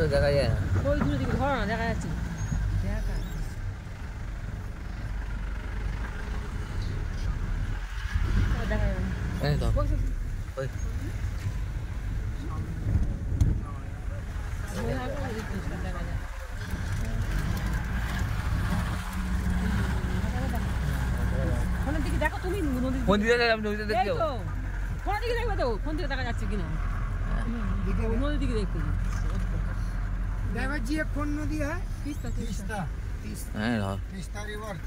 দেখা যায় না। ওই দূরে দিকে ধরো না, দেখা যাচ্ছে। দেখা দেখা যাবে না। এই তো ওই দেখা যায়। ফোনের দিকে দেখো তুমি, নদীর কোন দিকে যাবে? নদীতে এই দেখতে তো ফোনের দিকে দেখবে তো, ফোন থেকে দেখা যাচ্ছে কিনা নদীর দিকে দেখতে। ड्राइवर जी ये कौन नदी है? তিস্তা তিস্তা तीस्ता হ্যাঁ तीस्ता रिवर।